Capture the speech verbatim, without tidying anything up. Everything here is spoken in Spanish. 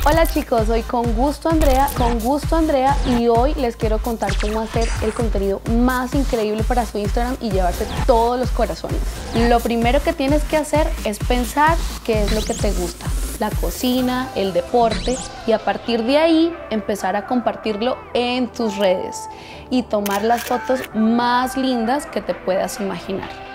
Hola chicos, soy Con Gusto Andrea, Con Gusto Andrea y hoy les quiero contar cómo hacer el contenido más increíble para su Instagram y llevarse todos los corazones. Lo primero que tienes que hacer es pensar qué es lo que te gusta, la cocina, el deporte, y a partir de ahí empezar a compartirlo en tus redes y tomar las fotos más lindas que te puedas imaginar.